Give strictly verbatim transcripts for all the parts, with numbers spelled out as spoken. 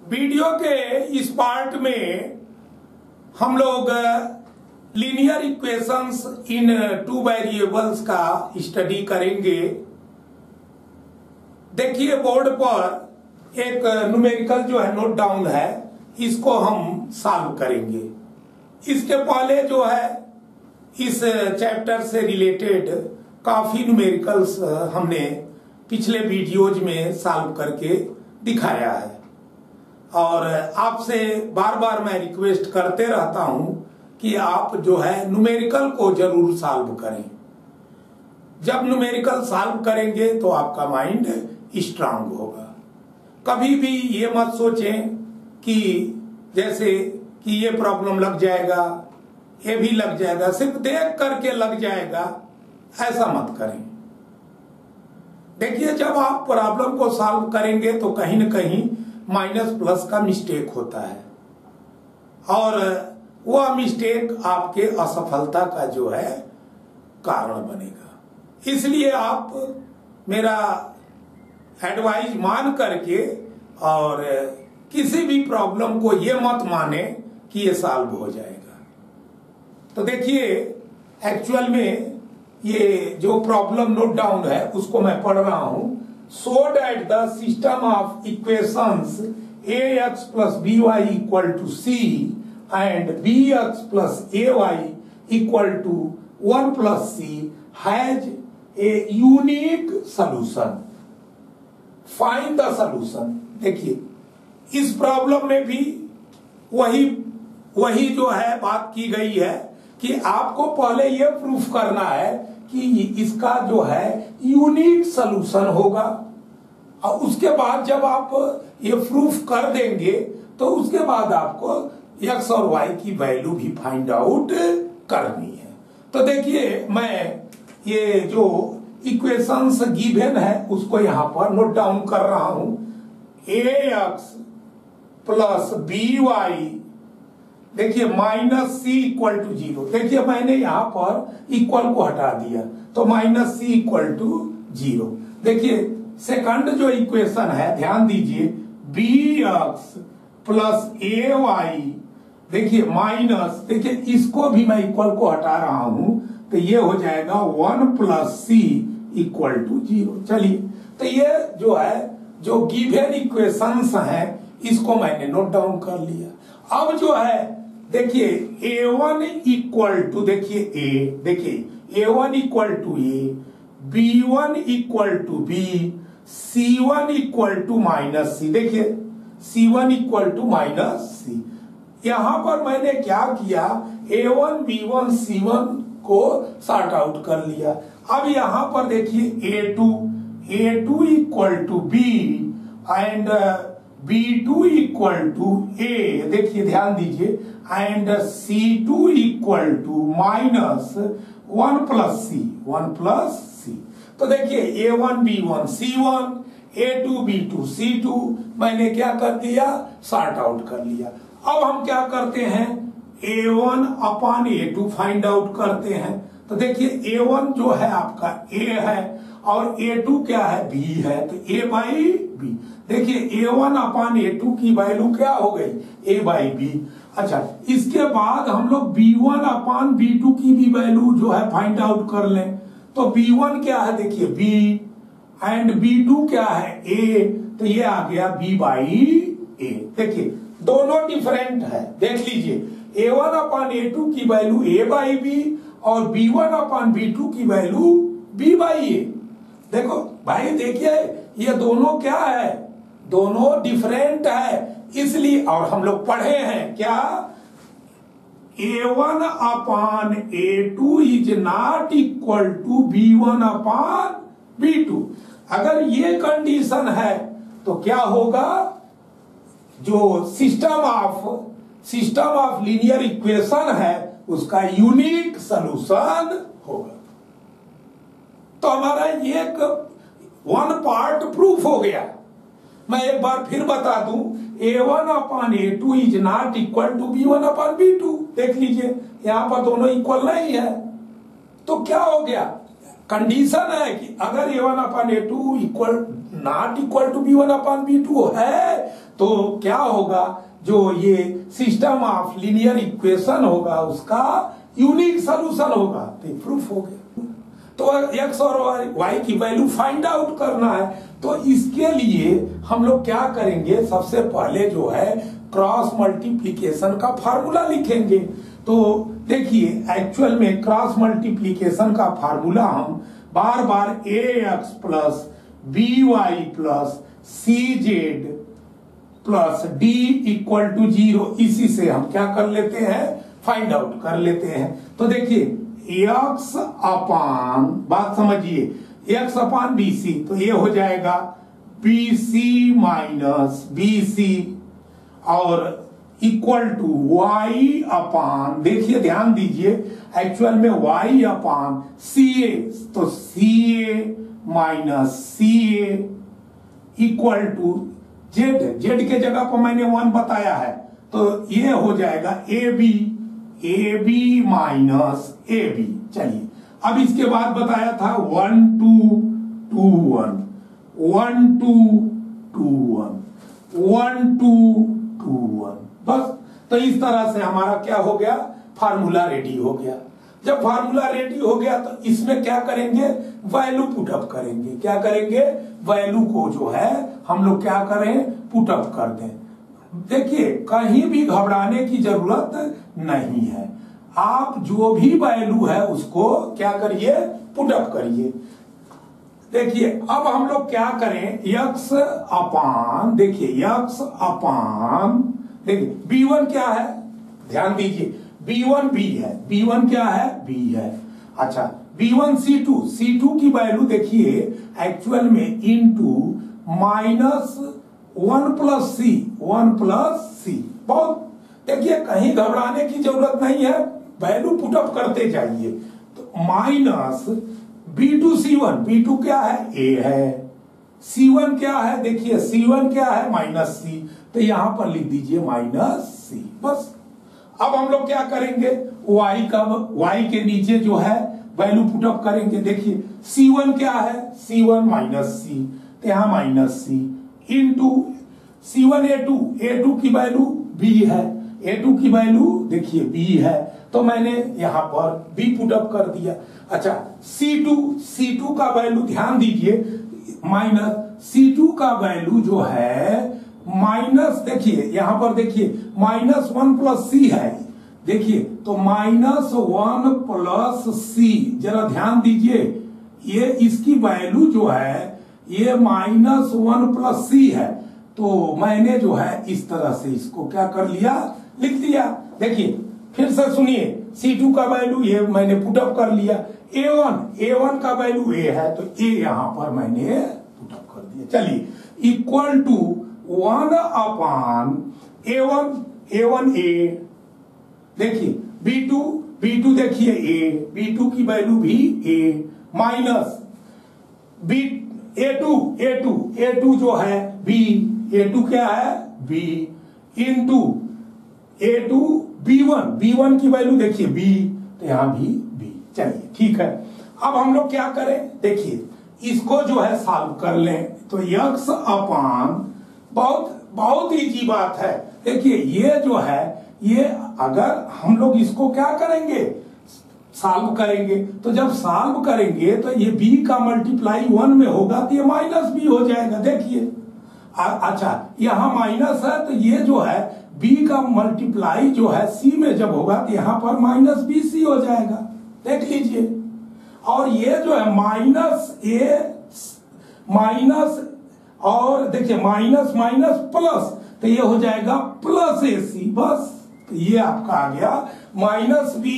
Video के इस part में हम लोग linear equations in two variables का स्टडी करेंगे। देखिए बोर्ड पर एक न्यूमेरिकल जो है नोट डाउन है, इसको हम सॉल्व करेंगे। इसके पहले जो है इस चैप्टर से रिलेटेड काफी न्यूमेरिकल्स हमने पिछले वीडियोज में सॉल्व करके दिखाया है और आपसे बार बार मैं रिक्वेस्ट करते रहता हूं कि आप जो है न्यूमेरिकल को जरूर सॉल्व करें। जब न्यूमेरिकल सॉल्व करेंगे तो आपका माइंड स्ट्रांग होगा। कभी भी ये मत सोचें कि जैसे कि ये प्रॉब्लम लग जाएगा, ये भी लग जाएगा, सिर्फ देख करके लग जाएगा, ऐसा मत करें। देखिए जब आप प्रॉब्लम को सॉल्व करेंगे तो कहीं न कहीं माइनस प्लस का मिस्टेक होता है और वह मिस्टेक आपके असफलता का जो है कारण बनेगा। इसलिए आप मेरा एडवाइस मान करके और किसी भी प्रॉब्लम को ये मत माने कि ये सॉल्व हो जाएगा। तो देखिए एक्चुअल में ये जो प्रॉब्लम नोट डाउन है उसको मैं पढ़ रहा हूं। So that the system of equations a x plus b y equal to c and b x plus a y equal to one plus c has a unique solution. Find the solution. देखिए इस problem में भी वही वही जो है बात की गई है कि आपको पहले यह प्रूफ करना है कि इसका जो है यूनिक सॉल्यूशन होगा और उसके बाद जब आप ये प्रूफ कर देंगे तो उसके बाद आपको एक्स और वाई की वैल्यू भी फाइंड आउट करनी है। तो देखिए मैं ये जो इक्वेशंस गिवन है उसको यहां पर नोट डाउन कर रहा हूं। A x plus b y, देखिए minus c equal to zero. देखिए मैंने यहां पर इक्वल को हटा दिया तो minus c equal to zero. देखिए सेकंड जो इक्वेशन है ध्यान दीजिए, b x plus a y, देखिए माइनस, देखिए इसको भी मैं इक्वल को हटा रहा हूं तो ये हो जाएगा one plus c equal to zero. चलिए तो ये जो है जो गिवन इक्वेशंस हैं इसको मैंने नोट डाउन कर लिया। अब जो है देखिए ए वन इक्वल टू, देखिए ए, देखिए a one equal to a, b one equal to b, c one equal to minus c. देखिए c one equal to minus c. यहां पर मैंने क्या किया, a one B one c one को sort out कर लिया। अब यहां पर देखिए a two, A two equal to b and b two equal to a, देखिए ध्यान दीजिए, and c two equal to minus one plus C, one plus c. तो देखिए a one B one c one, A two B two C two, मैंने क्या कर दिया, sort out कर लिया। अब हम क्या करते हैं, a one upon a two find out करते हैं। तो देखिए ए वन जो है आपका ए है और ए टू क्या है, बी है, तो ए बाई बी। देखिए a one upon a two की वैल्यू क्या हो गई, ए बाई बी। अच्छा इसके बाद हम लोग b one upon b two की भी वैल्यू जो है फाइंड आउट कर लें। तो बी वन क्या है, देखिए बी, एंड बी टू क्या है, ए, तो ये आ गया बी बाई ए। देखिए दोनों डिफरेंट है, देख लीजिए a one upon a two की वैल्यू ए बाई बी और b one upon b two की वैल्यू बी बाई ए। देखो भाई देखिए ये दोनों क्या है, दोनों डिफरेंट है, इसलिए और हम लोग पढ़े हैं क्या, a one upon a two is not equal to B one upon b two. अगर ये कंडीशन है तो क्या होगा, जो system of system of linear equation है उसका यूनिक सॉल्यूशन होगा। तो हमारा ये एक वन पार्ट प्रूफ हो गया। मैं एक बार फिर बता दूं, a one upon a two is not equal to B one upon b two. देख लीजिए यहां पर दोनों इक्वल नहीं है तो क्या हो गया, कंडीशन है कि अगर a one upon a two equal not equal to B one upon b two है तो क्या होगा, जो ये सिस्टम ऑफ लीनियर इक्वेशन होगा उसका यूनिक सॉल्यूशन होगा। तो प्रूफ हो गया। तो एक्स और वाई की वैल्यू फाइंड आउट करना है, तो इसके लिए हम लोग क्या करेंगे, सबसे पहले जो है क्रॉस मल्टीप्लीकेशन का फार्मूला लिखेंगे। तो देखिए एक्चुअल में क्रॉस मल्टीप्लीकेशन का फार्मूला हम बार बार a x plus b y plus c z plus d equal to zero, इसी से हम क्या कर लेते हैं, फाइंड आउट कर लेते हैं। तो देखिए एक्स अपान, बात समझिए, एक्स अपान बी सी, तो ये हो जाएगा बी सी माइनस बी सी और इक्वल टू वाई अपान, देखिए ध्यान दीजिए एक्चुअल में वाई अपान सी ए, तो c a minus c a equal to z, z के जगह पर मैंने वन बताया है, तो ये हो जाएगा A B, A B minus A B. चलिए अब इसके बाद बताया था one two two one, one two two one, one two two one, बस। तो इस तरह से हमारा क्या हो गया, फार्मूला रेडी हो गया। जब फार्मूला रेडी हो गया तो इसमें क्या करेंगे, वैल्यू पुटअप करेंगे। क्या करेंगे, वैल्यू को जो है हम लोग क्या करें, पुटअप कर दें। देखिए कहीं भी घबराने की जरूरत नहीं है, आप जो भी वैल्यू है उसको क्या करिए, पुटअप करिए। देखिए अब हम लोग क्या करें, यक्स अपान, देखिए यक्स अपान, देखिए बी वन क्या है, ध्यान दीजिए बी वन बी है, बी वन क्या है, बी है। अच्छा बी वन सी टू, सी टू की वैल्यू देखिए एक्चुअल में इनटू माइनस वन प्लस सी, वन प्लस सी, बहुत देखिए कहीं घबराने की जरूरत नहीं है, वैल्यू पुटअप करते जाइए। तो minus B two C one, B two क्या है, ए है, सी वन क्या है, देखिए सी वन क्या है, माइनस सी, तो यहां पर लिख दीजिए माइनस सी, बस। अब हम लोग क्या करेंगे, y का, y के नीचे जो है वैल्यू पुटअप करेंगे। देखिए सी वन क्या है, सी वन माइनस सी, तो यहां minus C into C one ए टू, ए टू की वैल्यू b है, ए टू की वैल्यू देखिए b है, तो मैंने यहां पर b पुटअप कर दिया। अच्छा सी टू, सी टू का वैल्यू ध्यान दीजिए, माइनस सी टू का वैल्यू जो है माइनस, देखिए यहां पर देखिए माइनस वन प्लस सी है, देखिए तो माइनस वन प्लस सी, जरा ध्यान दीजिए, ये इसकी वैल्यू जो है ये माइनस वन प्लस सी है, तो मैंने जो है इस तरह से इसको क्या कर लिया, लिख दिया। देखिए फिर से सुनिए, सी टू का वैल्यू ये मैंने पुटअप कर लिया, ए वन, ए वन का वैल्यू ए है, तो ए यहां पर मैंने पुटअप कर दिया। चलिए equal to one upon A one, A one A, देखिए बी टू, बी टू देखिए ए, बी टू की वैल्यू भी A, minus B A two, A two, A two जो है बी, ए टू क्या है B, into A two B one, B one की value देखिए बी, तो यहां भी बी। चलिए ठीक है, अब हम लोग क्या करें, देखिए इसको जो है सॉल्व कर लें। तो यक्स अपान, बहुत बहुत इजी बात है। देखिए ये जो है ये अगर हम लोग इसको क्या करेंगे, सॉल्व करेंगे, तो जब सॉल्व करेंगे तो ये b का मल्टीप्लाई वन में होगा तो ये माइनस बी हो जाएगा। देखिए अच्छा यहाँ माइनस है, तो ये जो है b का मल्टीप्लाई जो है c में जब होगा तो यहाँ पर माइनस बी सी हो जाएगा, देख लीजिए। और ये जो है माइनस ए माइनस, और देखिए माइनस माइनस प्लस, तो ये हो जाएगा प्लस ए सी, बस। तो ये आपका आ गया minus B,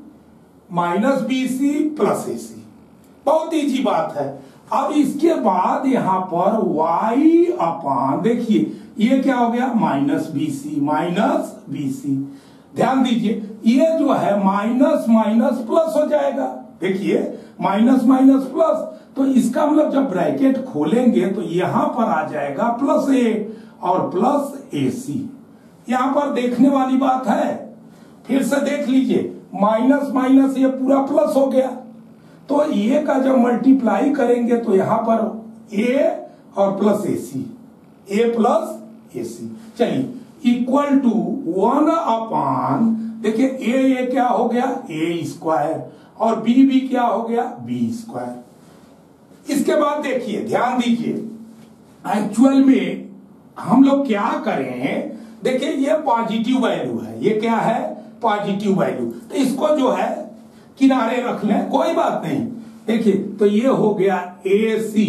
minus B C plus A C, बहुत इजी बात है। अब इसके बाद यहां पर y अपान, देखिए ये क्या हो गया, minus B C, minus B C, ध्यान दीजिए ये जो है माइनस माइनस प्लस हो जाएगा। देखिए माइनस माइनस प्लस, तो इसका मतलब जब ब्रैकेट खोलेंगे तो यहां पर आ जाएगा प्लस ए और प्लस ए सी। यहां पर देखने वाली बात है, फिर से देख लीजिए माइनस माइनस ये पूरा प्लस हो गया, तो ए का जब मल्टीप्लाई करेंगे तो यहां पर ए और plus A C, A plus A सी। चलिए इक्वल टू वन अपान, देखिए ए ए क्या हो गया ए स्क्वायर और बी बी क्या हो गया बी स्क्वायर। इसके बाद देखिए ध्यान दीजिए, एक्चुअल में हम लोग क्या करें, देखिए ये पॉजिटिव वैल्यू है, ये क्या है पॉजिटिव वैल्यू, तो इसको जो है किनारे रख लें, कोई बात नहीं। देखिए तो ये हो गया ए सी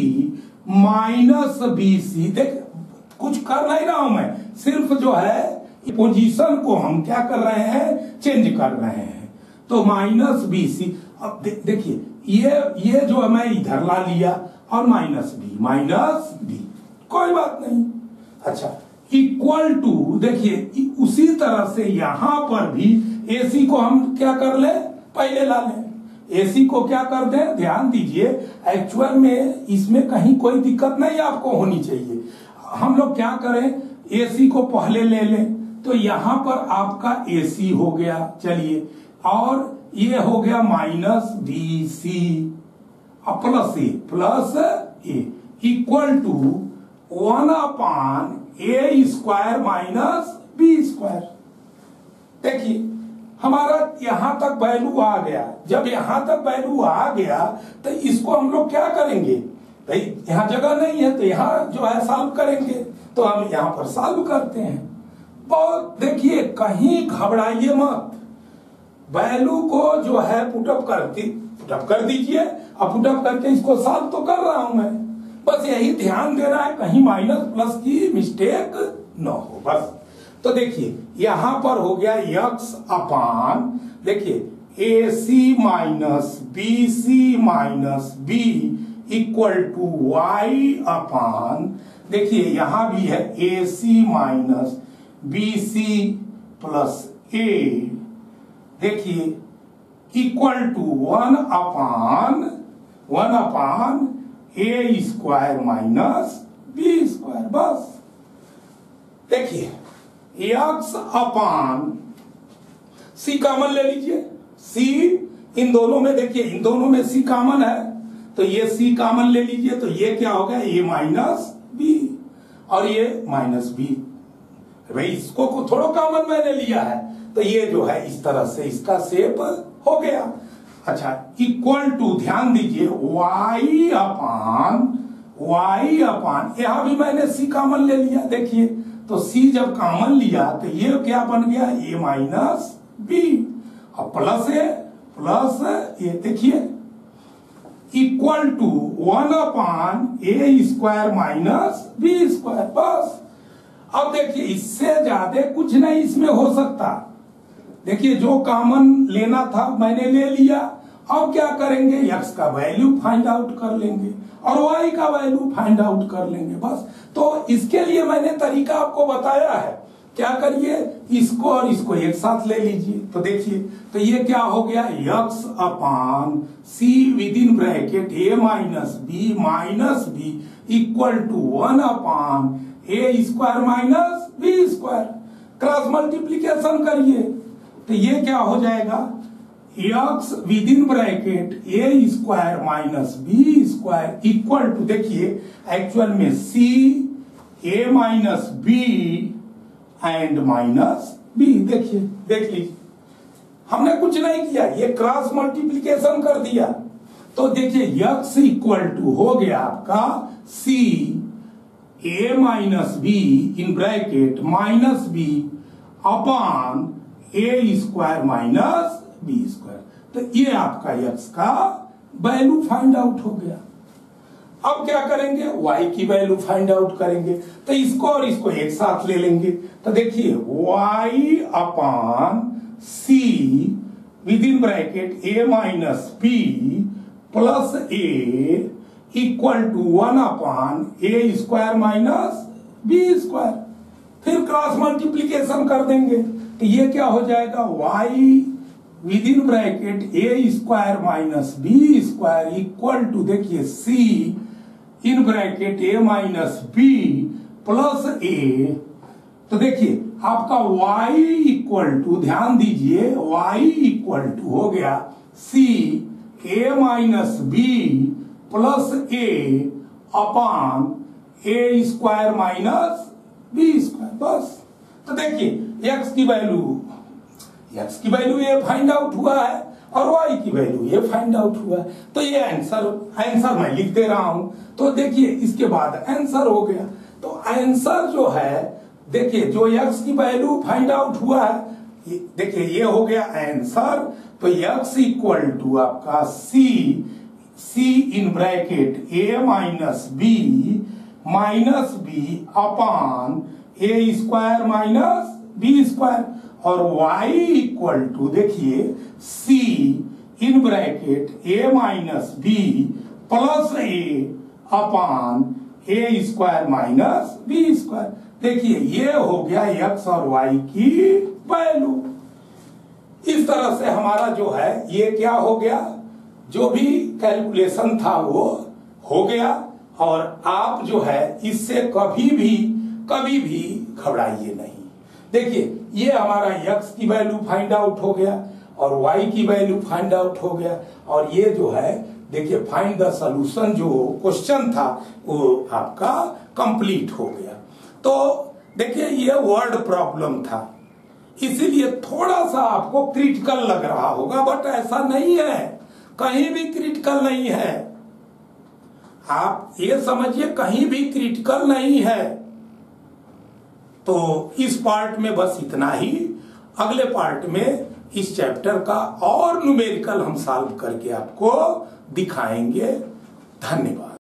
माइनस बी सी। देख कुछ कर नहीं रहा हूं मैं, सिर्फ जो है पोजीशन को हम क्या कर रहे हैं चेंज कर रहे हैं। तो माइनस बी सी, अब दे, देखिए ये ये जो है मैं इधर ला लिया और माइनस बी माइनस बी, कोई बात नहीं। अच्छा इक्वल टू, देखिए उसी तरह से यहां पर भी एसी को हम क्या कर ले पहले ला लें, एसी को क्या कर दें, ध्यान दीजिए एक्चुअल में इसमें कहीं कोई दिक्कत नहीं आपको होनी चाहिए। हम लोग क्या करें एसी को पहले ले लें, तो यहां पर आपका एसी हो गया, चलिए, और ये हो गया minus B C plus A plus A equal to one upon A square minus B square. देखिए हमारा यहां तक वैल्यू आ गया, जब यहां तक वैल्यू आ गया तो इसको हम लोग क्या करेंगे, भाई यहां जगह नहीं है तो यहां जो है सॉल्व करेंगे, तो हम यहां पर सॉल्व करते हैं। बहुत देखिए कहीं घबराइए मत, वैल्यू को जो है पुटअप करती पुटअप कर दीजिए, अब पुटअप करके इसको सॉल्व तो कर रहा हूं मैं, बस यही ध्यान देना है कहीं माइनस प्लस की मिस्टेक न हो बस। तो देखिए यहां पर हो गया यक्स अपान, देखिए A C minus B C minus B equal to Y upon, देखिए यहां भी है A C minus B C plus A, देखिए equal to one upon one upon A square minus B square. बस देखिए x अपान सी common ले लीजिए, सी इन दोनों में, देखिए इन दोनों में सी कॉमन है तो ये सी कॉमन ले लीजिए, तो ये क्या हो गया ए माइनस बी और ये माइनस बी, भाई इसको को थोड़ा कॉमन मैंने लिया है तो ये जो है इस तरह से इसका शेप हो गया। अच्छा इक्वल टू, ध्यान दीजिए y अपान y अपान, यहां भी मैंने सी कॉमन ले लिया, देखिए तो c जब कॉमन लिया तो ये क्या बन गया a माइनस बी और प्लस ए प्लस ए, देखिए equal to one upon A square minus B square. बस अब देखिए इससे ज्यादा कुछ नहीं इसमें हो सकता, देखिए जो कॉमन लेना था मैंने ले लिया, अब क्या करेंगे x का वैल्यू फाइंड आउट कर लेंगे और y का वैल्यू फाइंड आउट कर लेंगे बस। तो इसके लिए मैंने तरीका आपको बताया है, क्या करिए इसको और इसको एक साथ ले लीजिए, तो देखिए तो ये क्या हो गया x upon c with in bracket a minus B minus B equal to one upon A square minus B square. Cross multiplication करिए तो ये क्या हो जाएगा x with in bracket A square minus B square equal to, देखिए actual में c a minus B and minus B, देखिए देख लीजिए हमने कुछ नहीं किया, ये क्रॉस मल्टीप्लीकेशन कर दिया, तो देखिए x इक्वल टू हो गया आपका c a minus B in bracket minus B upon A square minus B square, तो ये आपका x का वैल्यू फाइंड आउट हो गया। अब क्या करेंगे y की वैल्यू फाइंड आउट करेंगे, तो इसको और इसको एक साथ ले लेंगे, तो देखिए y upon c with in bracket a minus B plus A equal to one upon A square minus B square, फिर क्रॉस मल्टीप्लीकेशन कर देंगे तो ये क्या हो जाएगा y with in bracket A square minus B square equal to, देखिए c in bracket a minus B plus A, तो देखिए आपका y इक्वल टू, ध्यान दीजिए y इक्वल टू हो गया c a minus B plus A upon A square minus B square, बस। तो देखिए एक्स की वैल्यू एक्स की वैल्यू ये फाइंड आउट हुआ है और वाई की वैल्यू ये फाइंड आउट हुआ है। तो ये आंसर आंसर मैं लिख दे रहा हूं। तो देखिए इसके बाद आंसर हो गया। तो आंसर जो है, देखिए जो एक्स की वैल्यू फाइंड आउट हुआ है, देखिए ये हो गया आंसर। तो एक्स इक्वल टू आपका C C in bracket A minus B minus B upon A square minus B square, और y इक्वल टू देखिए c in bracket a minus B plus A upon A square minus B square. देखिए ये हो गया x और y की value. इस तरह से हमारा जो है ये क्या हो गया, जो भी कैलकुलेशन था वो हो गया। और आप जो है इससे कभी भी कभी भी घबराइए नहीं। देखिए ये हमारा x की वैल्यू फाइंड आउट हो गया और y की वैल्यू फाइंड आउट हो गया, और ये जो है देखिए फाइंड द सॉल्यूशन जो क्वेश्चन था वो आपका कंप्लीट हो गया। तो देखिए ये वर्ड प्रॉब्लम था, इसीलिए थोड़ा सा आपको क्रिटिकल लग रहा होगा, बट ऐसा नहीं है, कहीं भी क्रिटिकल नहीं है। आप ये समझिए कहीं भी क्रिटिकल नहीं है। तो इस पार्ट में बस इतना ही। अगले पार्ट में इस चैप्टर का और न्यूमेरिकल हम सॉल्व करके आपको दिखाएंगे। धन्यवाद।